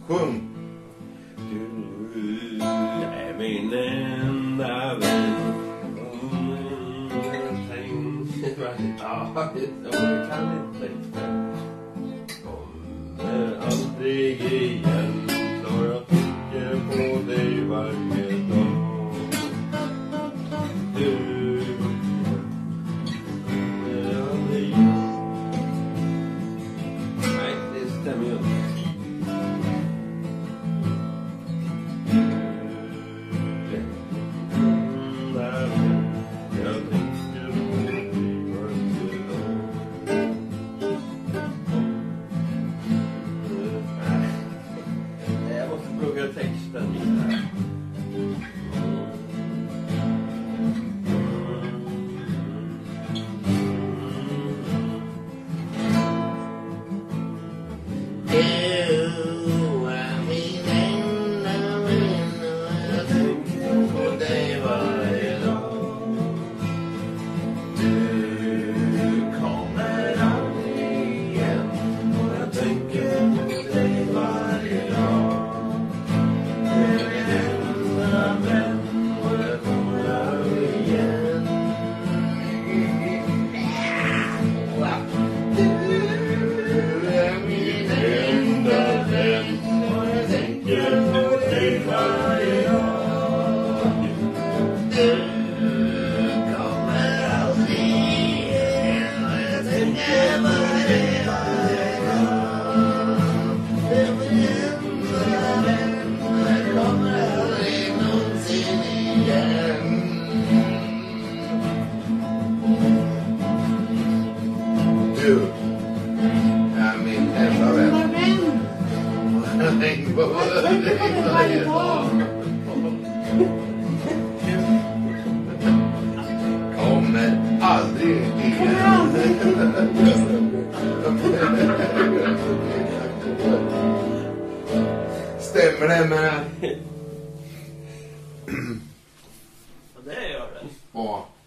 Sjung. Du är min enda vän. Ja, jag kan inte. Kommer aldrig igen. Så jag tänker på dig varje dag. Du kommer aldrig igen. Nej, det stämmer ju inte. Kommer aldrig igen. Stämmer det med? Ja, det gör det. Ja.